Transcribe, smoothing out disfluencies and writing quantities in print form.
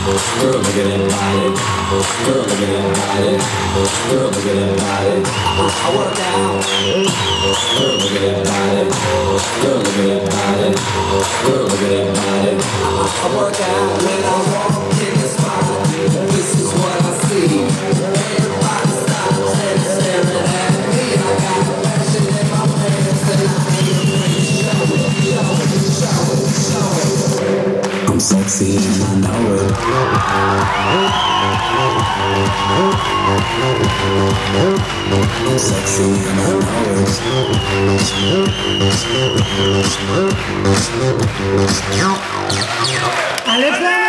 Girl, look at that body. Girl, look at that body. Girl, look at that body. I work out. Girl, look at that body. Girl, look at that body. Girl, look at that body. I work out when I walk in the spot. This is what I see. Everybody stops and staring at me. I got passion in my pants and I ain't afraid to show it, show it, show it. I'm sexy and I know it. I'm sexy and I know it. Alexander!